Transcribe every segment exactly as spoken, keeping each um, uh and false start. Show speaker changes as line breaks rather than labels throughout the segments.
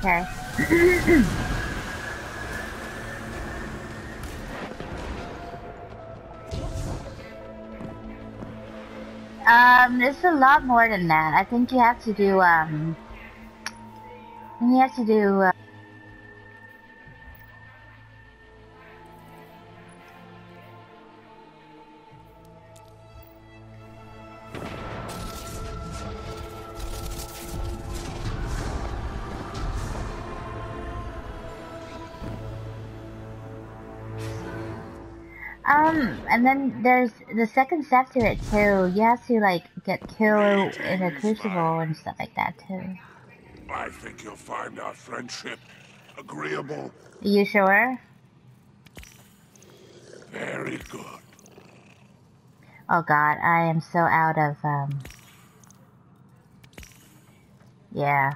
Okay. um, it's a lot more than that. I think you have to do, um... You have to do, uh... Um, and then there's the second step to it too. You have to like get killed in a crucible and stuff like that too.
I think you'll find our friendship agreeable.
Are you sure?
Very good.
Oh god, I am so out of um yeah.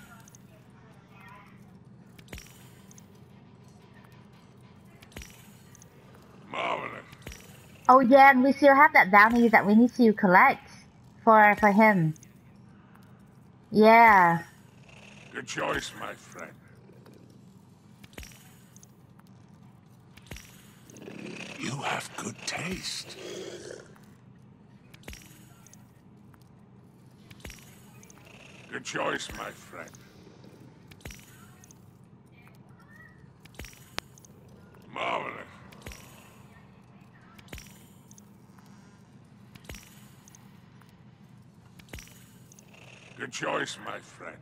Marvelous.
Oh yeah, and we still have that bounty that we need to collect for for him. Yeah.
Good choice, my friend. You have good taste. Good choice, my friend. Marvelous. Good choice, my friend.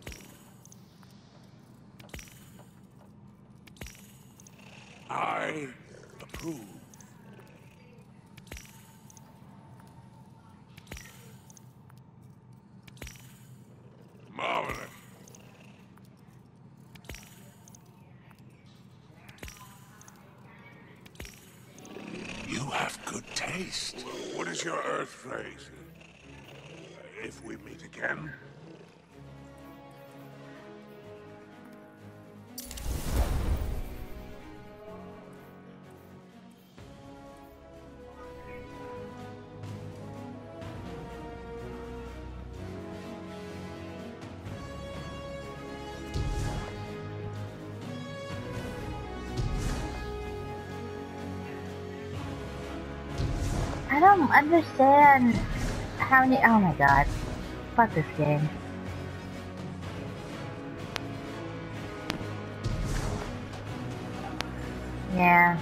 I approve. Marvelous. You have good taste. What is your earth phrase? If we meet again.
I don't understand how many oh my god. Fuck this game. Yeah.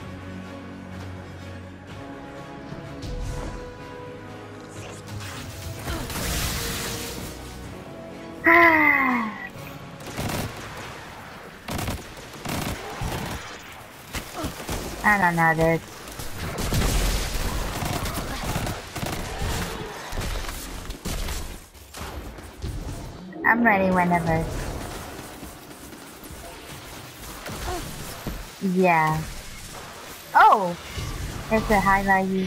I don't know, dude. I'm ready whenever. Yeah. Oh! It's a highlight you.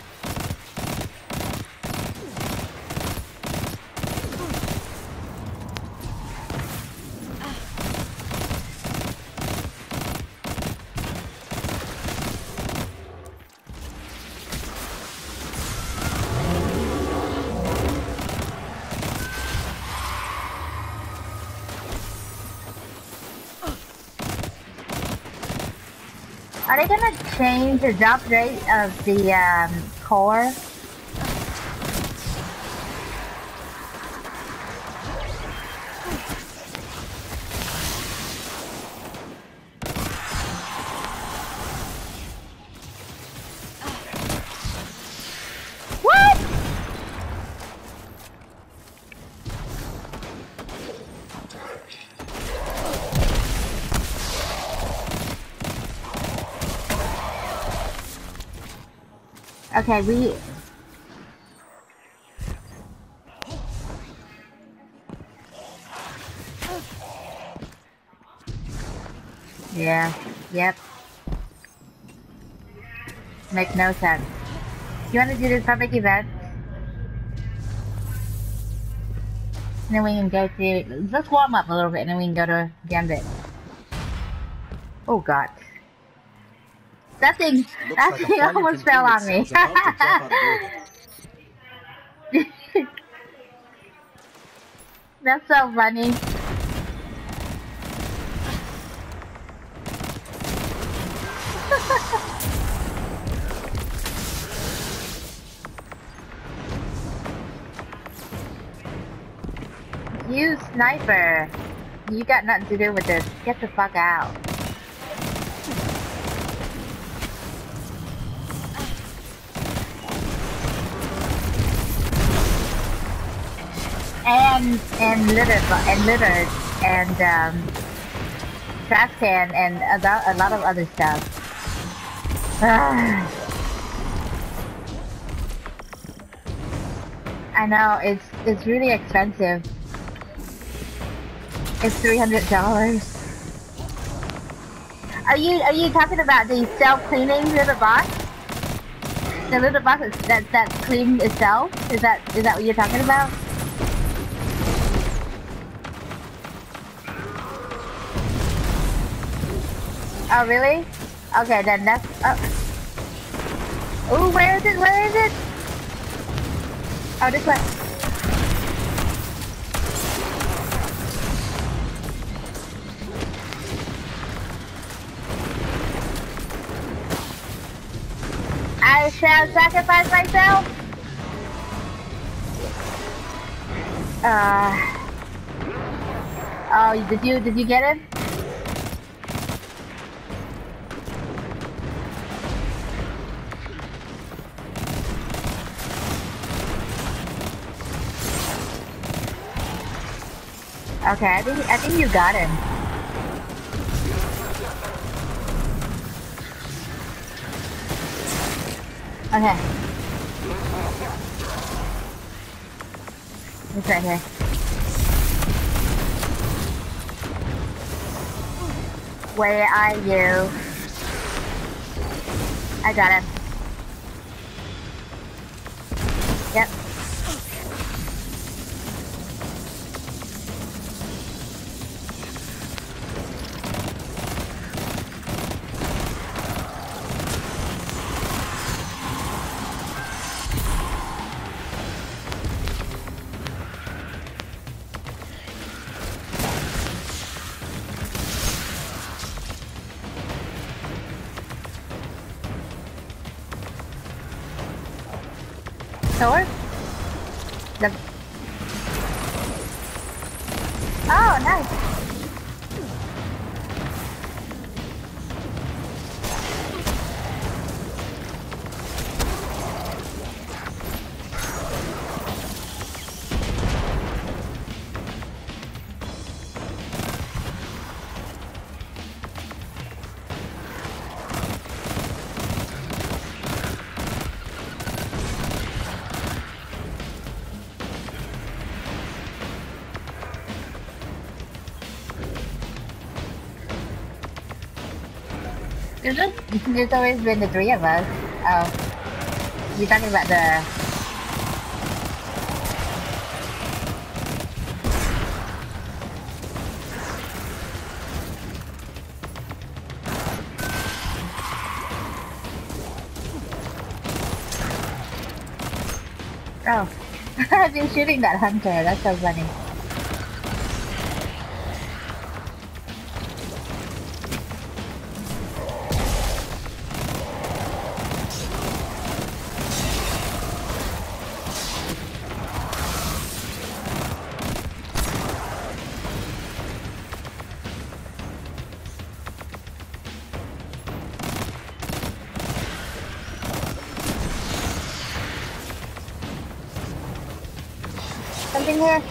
Are they gonna change the drop rate of the um, core? What? Okay, we... Yeah, yep. Makes no sense. You wanna do this public event? And then we can go to... Let's warm up a little bit and then we can go to Gambit. Oh god. That thing, that
like
thing almost fell on me. That's so funny. You sniper! You got nothing to do with this. Get the fuck out. And and litter and litter and um, trash can and a lot, a lot of other stuff. I know it's it's really expensive. It's three hundred dollars. Are you are you talking about the self-cleaning litter box? The litter box is, that that cleans itself? Is that is that what you're talking about? Oh really? Okay, then that's. Oh, ooh, where is it? Where is it? Oh, this way. I shall sacrifice myself. Uh. Oh, did you did you get it? Okay, I think I think you got him. Okay. It's right here. Where are you? I got him. Yep. Sword? The... Oh, nice. There's, just, there's always been the three of us. Oh. You're talking about the... Oh. I've been shooting that hunter. That's so funny. Something here?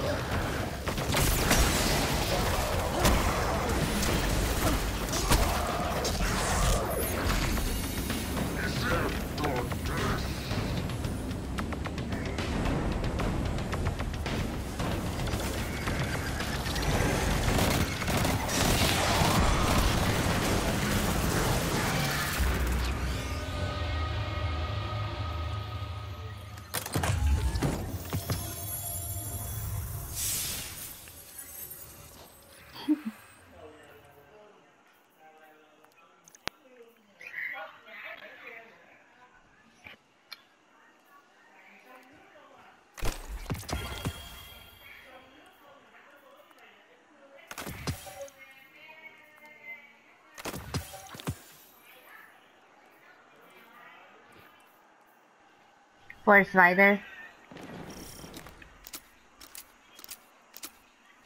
For a slider.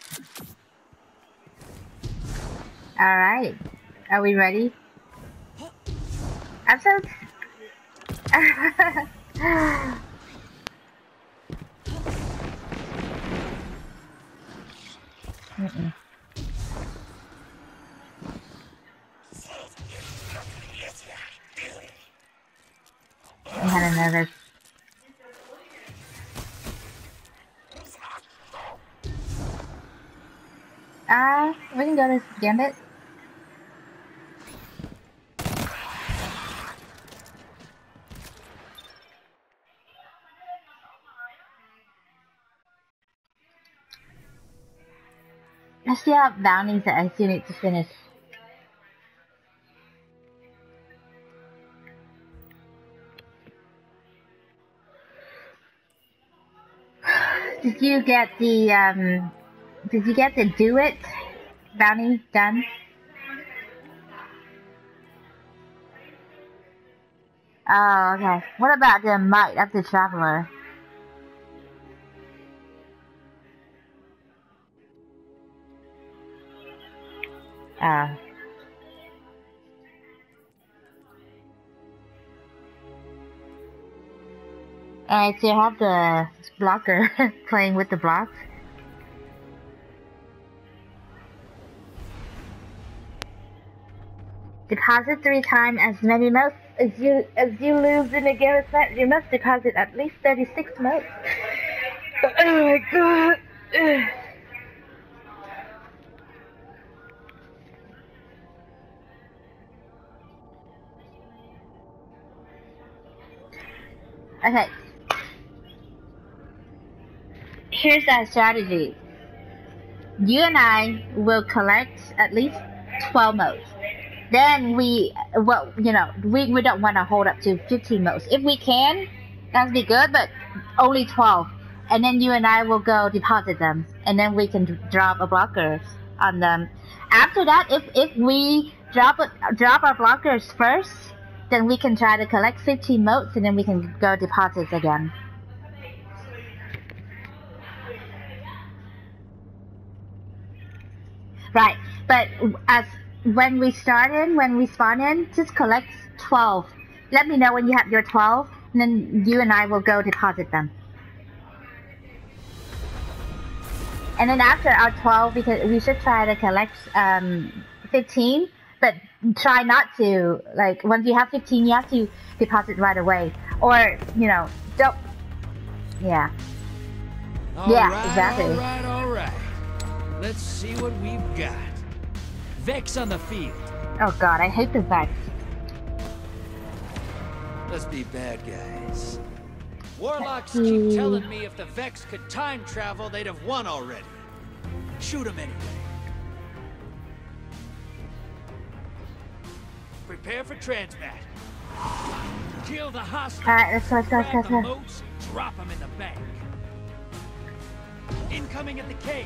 Alright. Are we ready? I'm so... Mm-mm. I'm kinda nervous. Uh, we can go to Gambit. I still have bounties that I still need to finish. Did you get the, um, did you get the do it bounty done? Oh, okay. What about the might of the traveler? Oh. Alright, so you have the blocker playing with the blocks. Deposit three times as many motes as you as you lose in a game of match. You must deposit at least thirty-six motes. Oh my god. Okay. Here's our strategy. You and I will collect at least twelve motes. Then we, well, you know, we, we don't want to hold up to fifteen motes. If we can, that'd be good, but only twelve. And then you and I will go deposit them. And then we can drop a blocker on them. After that, if, if we drop, a, drop our blockers first, then we can try to collect fifteen motes and then we can go deposits again. Right, but as when we start in, when we spawn in, just collect twelve. Let me know when you have your twelve, and then you and I will go deposit them. And then after our twelve, because we should try to collect um, fifteen, but try not to, like, once you have fifteen, you have to deposit right away. Or, you know, don't, yeah.
All
yeah,
right,
exactly.
All right, all right. Let's see what we've got. Vex on the field.
Oh god, I hate the Vex.
Let's be bad guys. Warlocks keep telling me if the Vex could time travel, they'd have won already. Shoot them anyway. Prepare for transmat. Kill the hostile.
Alright, let's go, let's go, let's go, let's
Grab
go.
the moats, drop them in the bank. Incoming at the caves.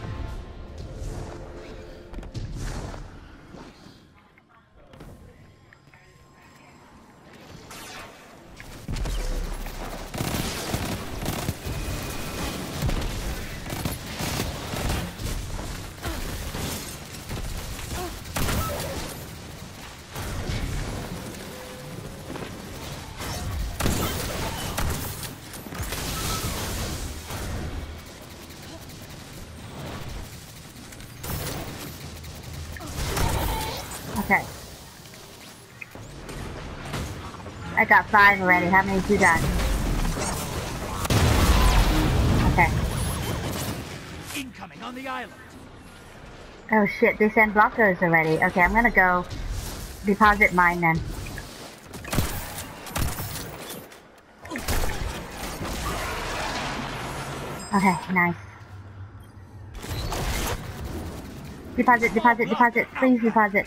Okay. I got five already. How many did you got? Okay.
Incoming on the island.
Oh shit, they sent blockers already. Okay, I'm gonna go deposit mine then. Okay, nice. Deposit, deposit, deposit. Please deposit.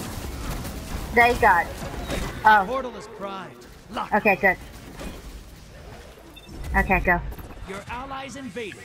They got. Oh.
Portal is primed. Lock.
Okay, good. Okay, go.
Your allies invaded.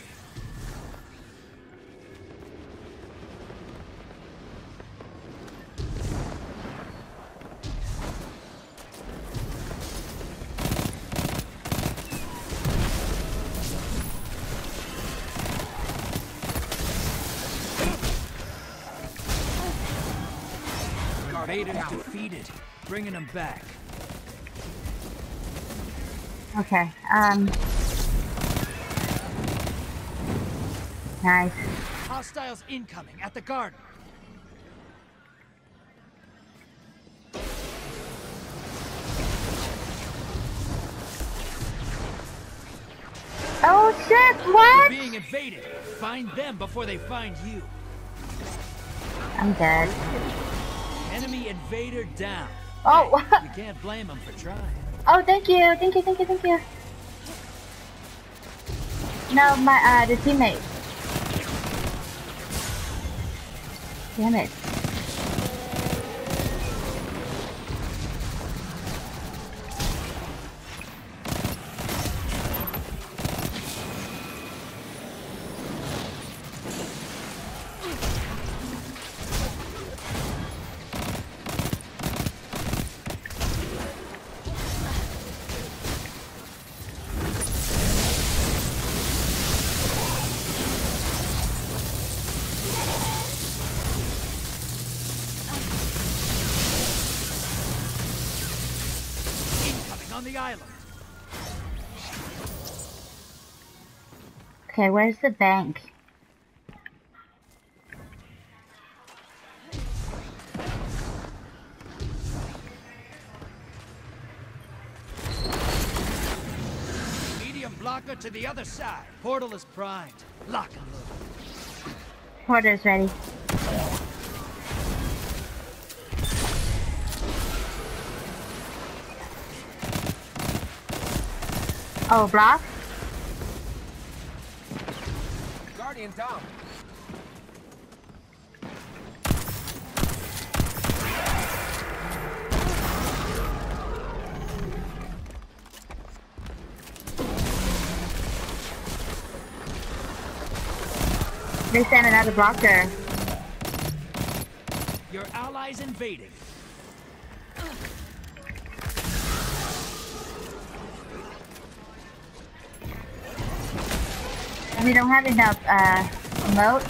Invaders defeated. Bringing them back.
Okay, um... nice.
Hostiles incoming at the garden.
Oh shit, what?
You're being invaded. Find them before they find you.
I'm dead.
Enemy invader down.
Oh!
Hey, you can't blame them for trying.
Oh, thank you, thank you, thank you, thank you. No, my, uh, the teammate. Damn it.
On the island.
Okay, where's the bank?
Medium blocker to the other side. Portal is primed. Lock and load.
Porter's ready. Oh, block?
Guardian down.
They sent another blocker.
Your allies invading.
We don't have enough, uh, moat.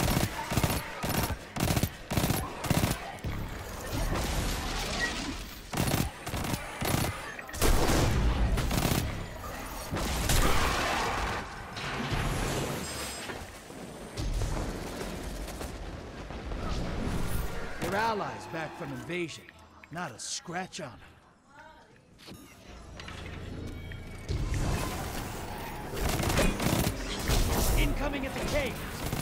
Your allies back from invasion. Not a scratch on them. Incoming at the cave.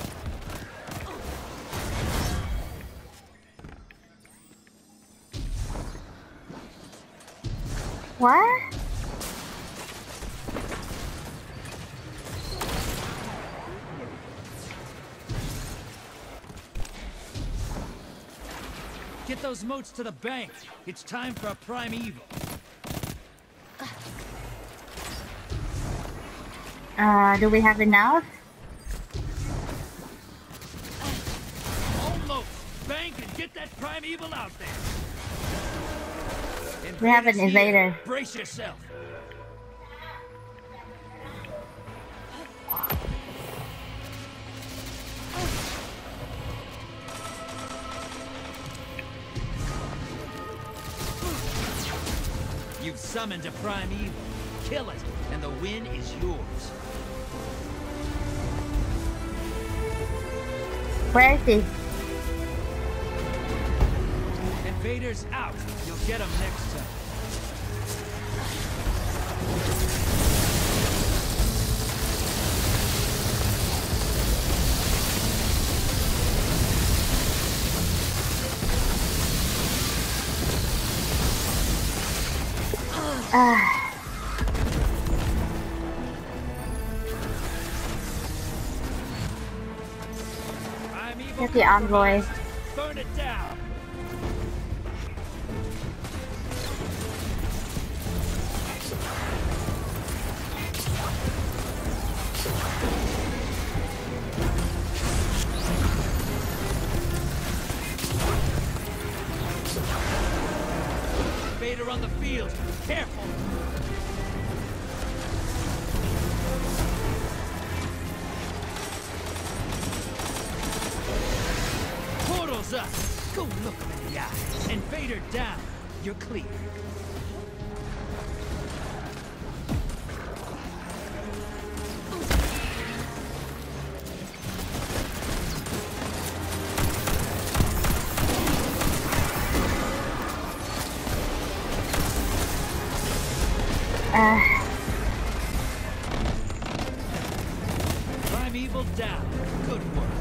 What?
Get those moats to the bank. It's time for a primeval.
Uh, do we have enough?
Almost. Bank and get that primeval out there.
We have an
Invaders here.
invader.
Brace yourself. You've summoned a primeval. Kill it, and the win is yours.
Where is he?
Invaders out. You'll get them next time.
Ah. Get the envoy.
Burn it down. invader on the field. Careful. Portal's up. Go look him in the eye. Invader down. You're clear.
Uh,
Primeval down. Good work.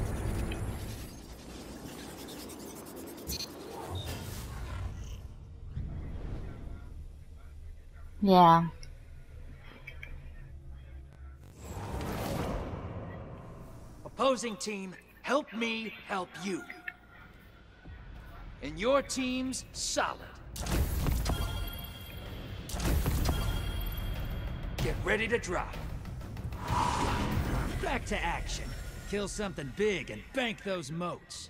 yeah.
Opposing team, help me help you. And your team's solid. Get ready to drop. Back to action. Kill something big and bank those moats.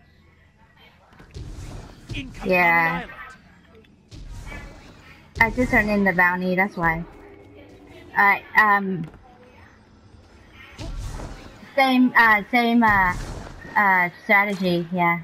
Incoming
Yeah.
on the island.
I just turned in the bounty, that's why. Alright, um... Same, uh, same, uh, uh, strategy, yeah.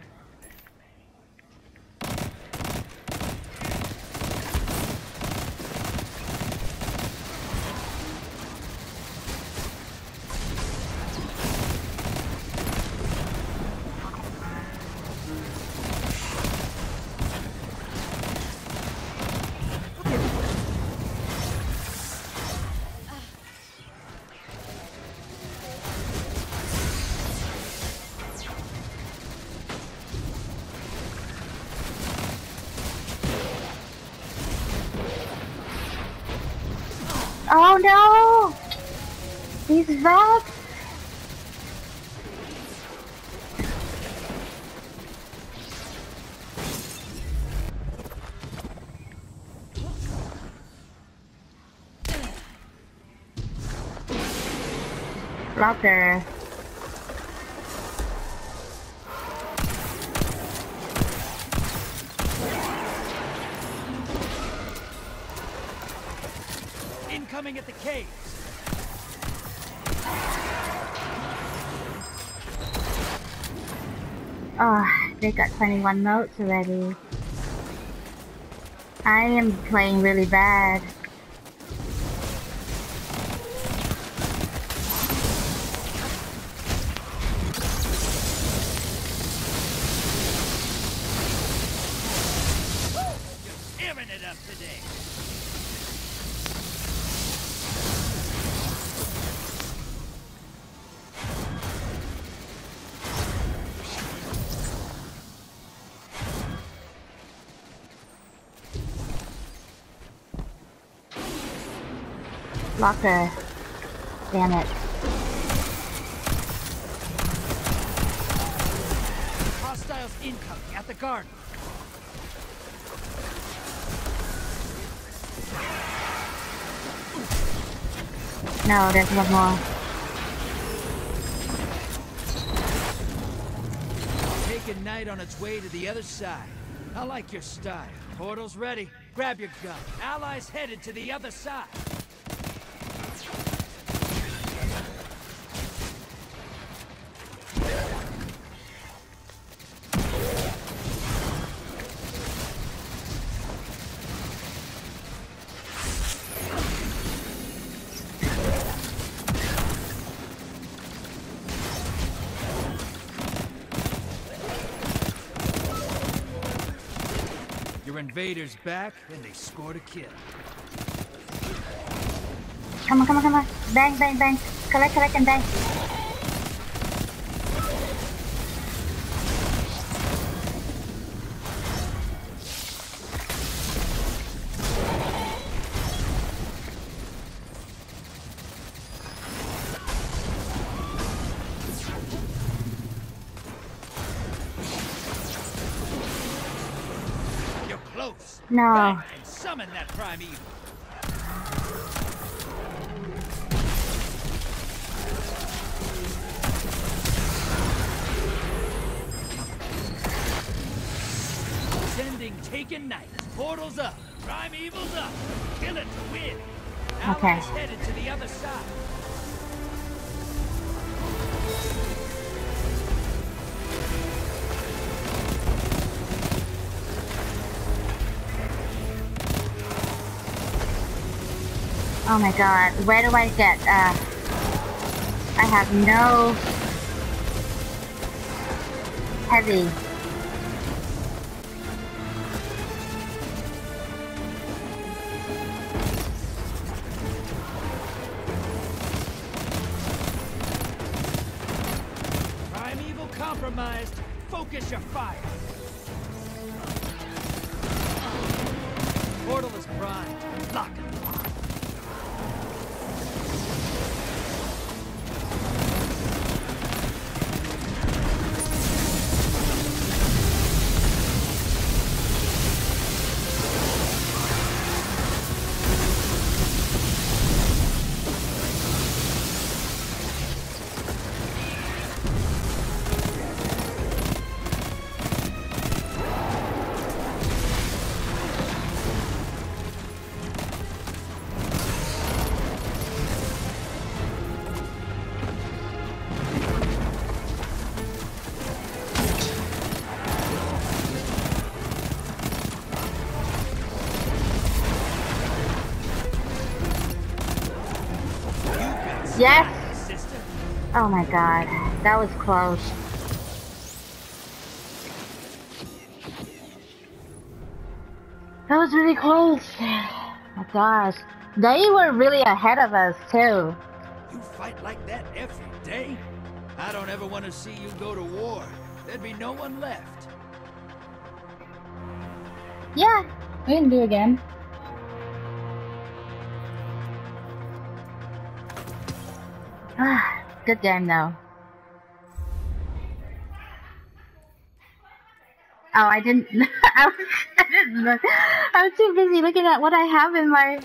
Oh no! These Vex! Blocker.
Incoming at the caves.
Oh, they got twenty-one motes already. I am playing really bad.
You're tearing it up today.
Blocker. Damn it.
Hostiles incoming at the garden.
No, there's one more.
Taking Knight on its way to the other side. I like your style. Portal's ready. Grab your gun. Allies headed to the other side. Your invaders back, and they scored a kill.
Come on, come on, come on. Bang, bang, bang. Collect, collect, and bang.
You're close.
No.
Bang and summon that primeval. Sending Taken Knight. Portal's up. Primeval's up. Kill it to win. Now
Okay.
let's headed to the other side.
Oh my god, where do I get, uh... I have no... heavy.
Primeval compromised. Focus your fire. Portal is primed. Lock and lock.
Yes!
Sister.
Oh my god, that was close. That was really close. Oh my gosh. They were really ahead of us too.
You fight like that every day? I don't ever want to see you go to war. There'd be no one left.
Yeah, we can do it again. Ah, good game though. Oh, I didn't. I, was, I didn't look. I was too busy looking at what I have in my.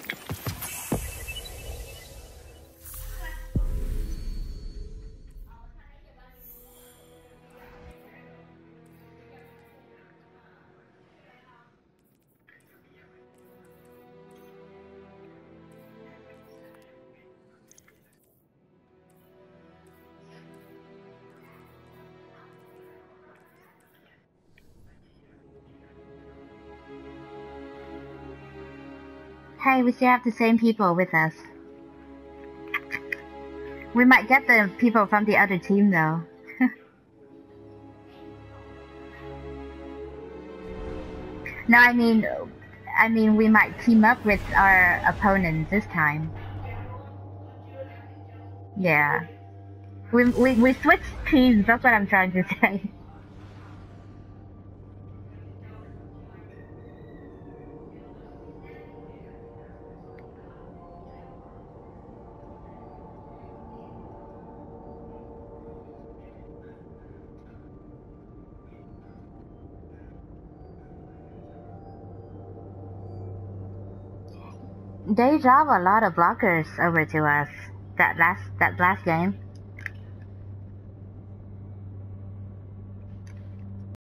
Hey, we still have the same people with us. We might get the people from the other team though. No, I mean, I mean we might team up with our opponents this time. Yeah. We, we, we switched teams, that's what I'm trying to say. They drove a lot of blockers over to us that last that last game.